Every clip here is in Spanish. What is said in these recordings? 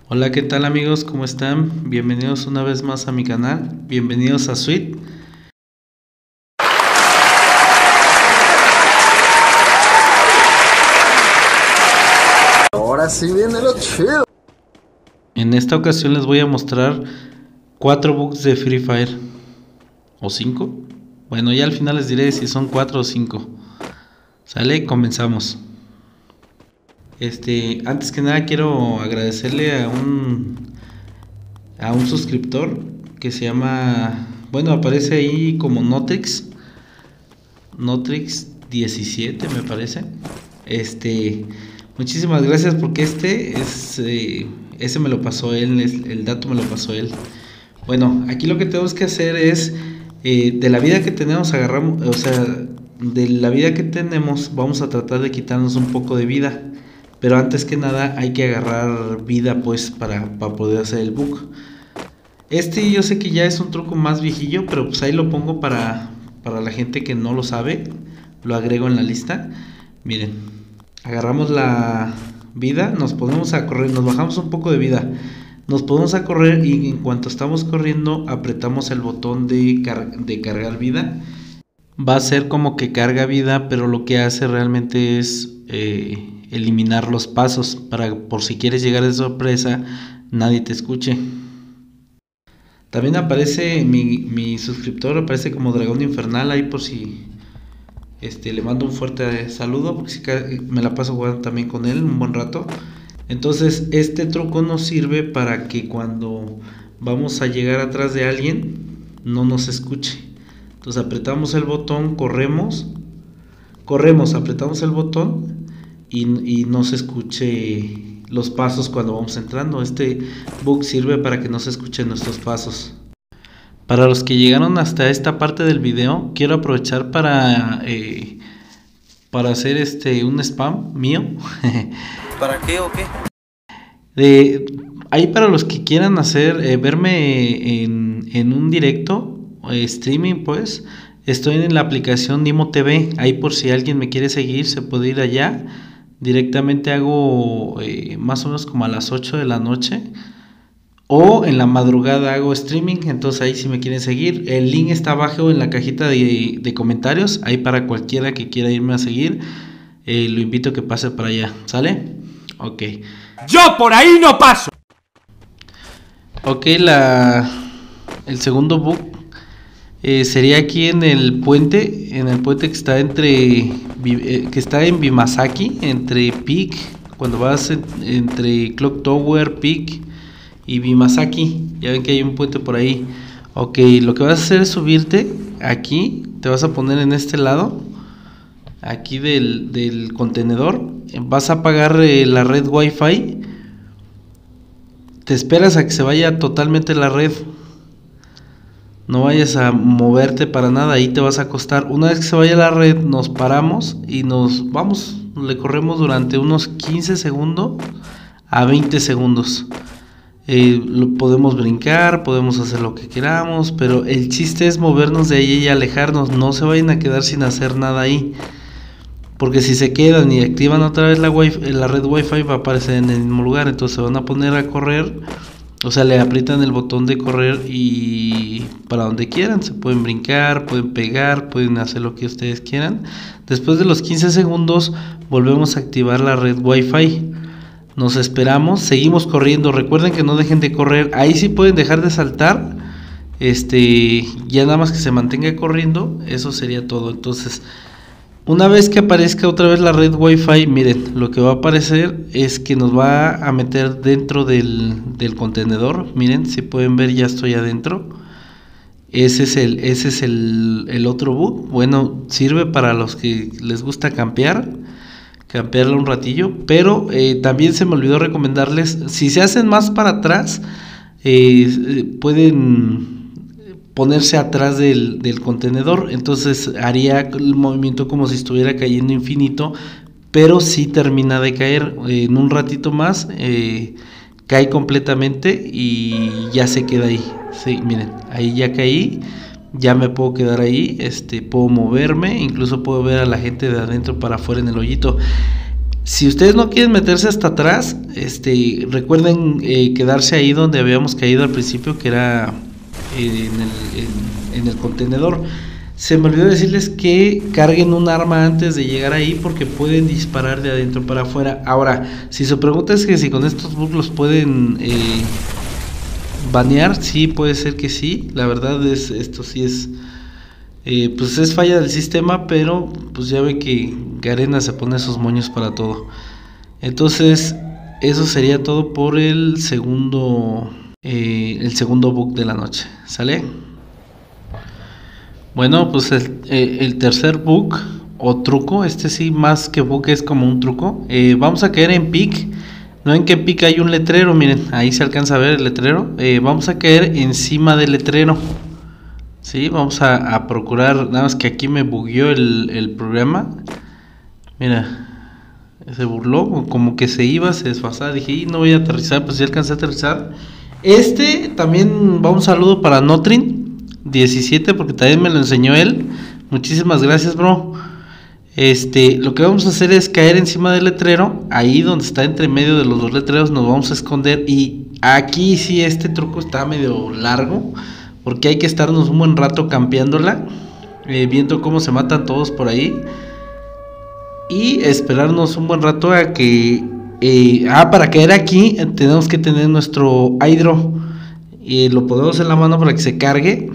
Hola, ¿qué tal amigos? ¿Cómo están? Bienvenidos una vez más a mi canal. Bienvenidos a Sweet. Ahora sí viene lo chido. En esta ocasión les voy a mostrar 4 bugs de Free Fire. ¿O 5? Bueno, ya al final les diré si son 4 o 5. ¿Sale? Comenzamos. Antes que nada quiero agradecerle a un suscriptor que se llama, bueno, aparece ahí como Notrix 17 me parece. Muchísimas gracias porque ese me lo pasó él, el dato me lo pasó él. Bueno, aquí lo que tenemos que hacer es de la vida que tenemos agarramos, o sea, de la vida que tenemos vamos a tratar de quitarnos un poco de vida. Pero antes que nada hay que agarrar vida pues para poder hacer el bug. Yo sé que ya es un truco más viejillo, pero pues ahí lo pongo para la gente que no lo sabe. Lo agrego en la lista. Miren, agarramos la vida, nos ponemos a correr, nos bajamos un poco de vida. Nos ponemos a correr y en cuanto estamos corriendo apretamos el botón de cargar vida. Va a ser como que carga vida, pero lo que hace realmente es eliminar los pasos para por si quieres llegar de sorpresa nadie te escuche. También aparece mi suscriptor, aparece como Dragón Infernal ahí por si le mando un fuerte saludo porque si me la paso jugando también con él un buen rato. Entonces este truco nos sirve para que cuando vamos a llegar atrás de alguien no nos escuche. Entonces apretamos el botón, corremos, apretamos el botón y no se escuche los pasos cuando vamos entrando. Este bug sirve para que no se escuchen nuestros pasos. Para los que llegaron hasta esta parte del video, quiero aprovechar para hacer un spam mío. ¿Para qué o qué? Ahí para los que quieran verme en un directo, streaming pues, estoy en la aplicación Nimo TV. Ahí por si alguien me quiere seguir, se puede ir allá. Directamente hago más o menos como a las 8 de la noche. O en la madrugada hago streaming, entonces ahí si me quieren seguir. El link está abajo en la cajita de comentarios. Ahí para cualquiera que quiera irme a seguir, lo invito a que pase para allá. ¿Sale? Ok. ¡Yo por ahí no paso! Ok, el segundo bug sería aquí en el puente que está que está en Bimasaki, entre Peak, cuando vas entre Clock Tower, Peak y Bimasaki. Ya ven que hay un puente por ahí. Ok, lo que vas a hacer es subirte aquí, te vas a poner en este lado, aquí del contenedor. Vas a apagar la red Wi-Fi. Te esperas a que se vaya totalmente la red. No vayas a moverte para nada, ahí te vas a acostar. Una vez que se vaya la red, nos paramos y nos vamos. Le corremos durante unos 15 segundos a 20 segundos. Lo podemos brincar, podemos hacer lo que queramos, pero el chiste es movernos de ahí y alejarnos. No se vayan a quedar sin hacer nada ahí, porque si se quedan y activan otra vez la red Wi-Fi va a aparecer en el mismo lugar. Entonces se van a poner a correr, o sea, le aprietan el botón de correr y para donde quieran, se pueden brincar, pueden pegar, pueden hacer lo que ustedes quieran. Después de los 15 segundos volvemos a activar la red Wi-Fi. Nos esperamos, seguimos corriendo. Recuerden que no dejen de correr. Ahí sí pueden dejar de saltar. Ya nada más que se mantenga corriendo. Eso sería todo. Entonces, una vez que aparezca otra vez la red Wi-Fi, miren, lo que va a aparecer es que nos va a meter dentro del contenedor. Miren, si pueden ver, ya estoy adentro. Ese es el otro bug. Bueno, sirve para los que les gusta campearla un ratillo, pero también se me olvidó recomendarles, si se hacen más para atrás, pueden ponerse atrás del contenedor. Entonces haría el movimiento como si estuviera cayendo infinito, pero sí termina de caer. En un ratito más cae completamente y ya se queda ahí. Sí, miren, ahí ya caí. Ya me puedo quedar ahí, puedo moverme, incluso puedo ver a la gente de adentro para afuera en el hoyito. Si ustedes no quieren meterse hasta atrás, recuerden quedarse ahí donde habíamos caído al principio, que era en el contenedor. Se me olvidó decirles que carguen un arma antes de llegar ahí, porque pueden disparar de adentro para afuera. Ahora, si su pregunta es que si con estos bugs los pueden banear, sí, puede ser que sí. La verdad es, esto sí es, pues es falla del sistema, pero pues ya ve que Garena se pone sus moños para todo. Entonces, eso sería todo por el segundo bug de la noche. ¿Sale? Bueno, pues el tercer bug o truco, sí más que bug es como un truco. Vamos a caer en Peak. No ven que en Peak hay un letrero, miren, ahí se alcanza a ver el letrero. Vamos a caer encima del letrero. Sí, vamos a procurar, nada más que aquí me bugueó el programa. Mira, se burló, como que se iba, se desfasaba. Dije, no voy a aterrizar, pues sí alcancé a aterrizar. También va un saludo para Notrin 17, porque también me lo enseñó él. Muchísimas gracias, bro. Lo que vamos a hacer es caer encima del letrero, ahí donde está entre medio de los dos letreros nos vamos a esconder. Y aquí sí, este truco está medio largo, porque hay que estarnos un buen rato campeándola, viendo cómo se matan todos por ahí, y esperarnos un buen rato a que para caer aquí tenemos que tener nuestro hidro, lo ponemos en la mano para que se cargue.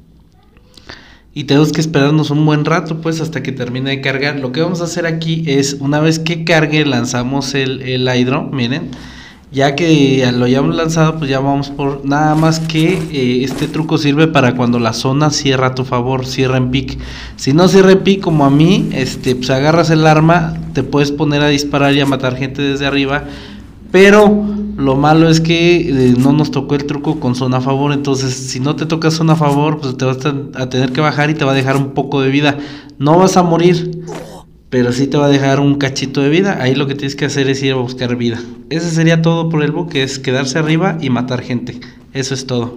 Y tenemos que esperarnos un buen rato, pues, hasta que termine de cargar. Lo que vamos a hacer aquí es, una vez que cargue, lanzamos el hidro. Miren, ya que lo hayamos lanzado, pues ya vamos por... Nada más que este truco sirve para cuando la zona cierra a tu favor, cierra en Peak. Si no cierra en Peak, como a mí, pues agarras el arma, te puedes poner a disparar y a matar gente desde arriba. Pero lo malo es que no nos tocó el truco con zona a favor. Entonces, si no te toca zona a favor, pues te vas a tener que bajar y te va a dejar un poco de vida. No vas a morir, pero sí te va a dejar un cachito de vida. Ahí lo que tienes que hacer es ir a buscar vida. Ese sería todo por el bug, que es quedarse arriba y matar gente. Eso es todo.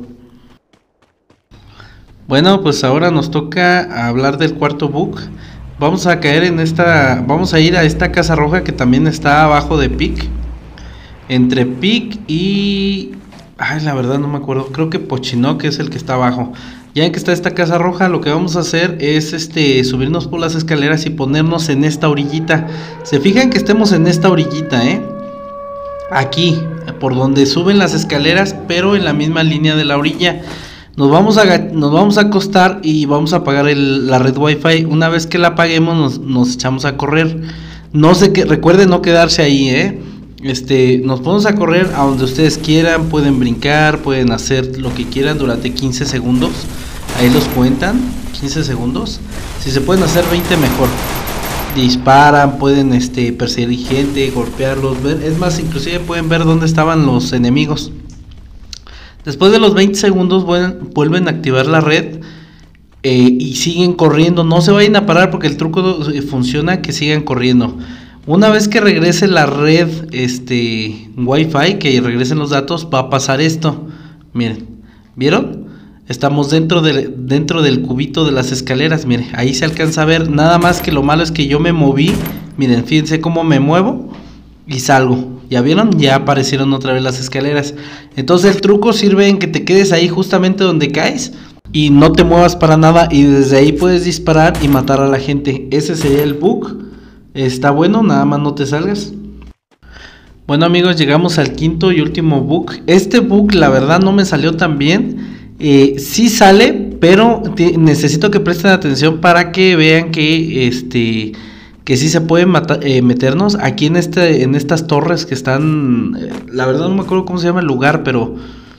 Bueno, pues ahora nos toca hablar del cuarto bug. Vamos a caer en vamos a ir a esta casa roja que también está abajo de Peak. Entre Peak y... la verdad no me acuerdo. Creo que Pochinoc es el que está abajo. Ya en que está esta casa roja, lo que vamos a hacer es subirnos por las escaleras y ponernos en esta orillita. Se fijan que estemos en esta orillita, aquí, por donde suben las escaleras, pero en la misma línea de la orilla. Nos vamos a acostar y vamos a apagar la red Wi-Fi. Una vez que la apaguemos, nos echamos a correr. Recuerden no quedarse ahí, nos ponemos a correr a donde ustedes quieran. Pueden brincar, pueden hacer lo que quieran durante 15 segundos. Ahí los cuentan, 15 segundos. Si se pueden hacer 20, mejor. Disparan, pueden perseguir gente, golpearlos, ver. Es más, inclusive pueden ver dónde estaban los enemigos. Después de los 20 segundos vuelven a activar la red, y siguen corriendo. No se vayan a parar porque el truco funciona, que sigan corriendo. Una vez que regrese la red Wi-Fi, que regresen los datos, va a pasar esto. Miren, ¿vieron? Estamos dentro del cubito de las escaleras. Miren, ahí se alcanza a ver. Nada más que lo malo es que yo me moví. Miren, fíjense cómo me muevo y salgo. ¿Ya vieron? Ya aparecieron otra vez las escaleras. Entonces el truco sirve en que te quedes ahí justamente donde caes y no te muevas para nada, y desde ahí puedes disparar y matar a la gente. Ese sería el bug. Está bueno, nada más no te salgas. Bueno amigos, llegamos al quinto y último bug. Este bug la verdad no me salió tan bien. Sí sale, pero necesito que presten atención para que vean que sí se puede meternos aquí en estas torres que están, la verdad no me acuerdo cómo se llama el lugar, pero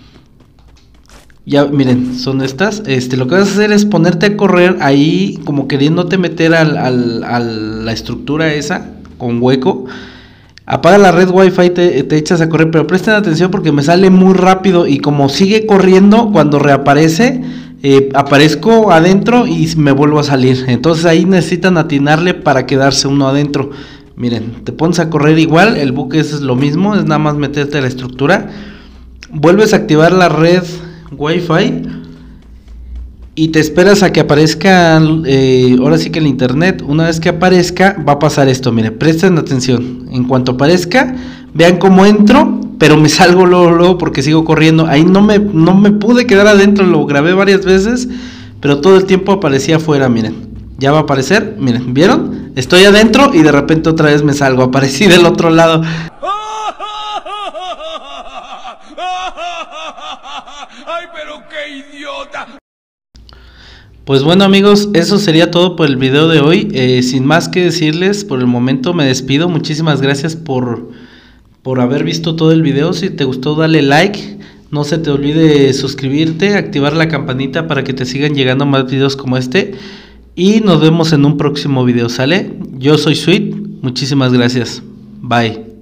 ya miren, son estas. Lo que vas a hacer es ponerte a correr ahí, como queriéndote meter a la estructura esa con hueco. Apaga la red Wi-Fi, te echas a correr, pero presten atención porque me sale muy rápido, y como sigue corriendo, cuando reaparece, aparezco adentro y me vuelvo a salir. Entonces ahí necesitan atinarle para quedarse uno adentro. Miren, te pones a correr igual, el bug es lo mismo, es nada más meterte a la estructura. Vuelves a activar la red Wi-Fi y te esperas a que aparezca, ahora sí que en internet. Una vez que aparezca va a pasar esto, miren, presten atención. En cuanto aparezca, vean cómo entro, pero me salgo luego porque sigo corriendo. Ahí no me pude quedar adentro, lo grabé varias veces, pero todo el tiempo aparecía afuera, miren. Ya va a aparecer, miren, ¿vieron? Estoy adentro y de repente otra vez me salgo, aparecí del otro lado. ¡Ay, pero qué idiota! Pues bueno amigos, eso sería todo por el video de hoy. Sin más que decirles, por el momento me despido. Muchísimas gracias por haber visto todo el video. Si te gustó, dale like. No se te olvide suscribirte, activar la campanita para que te sigan llegando más videos como este. Y nos vemos en un próximo video, ¿sale? Yo soy Sweet, muchísimas gracias. Bye.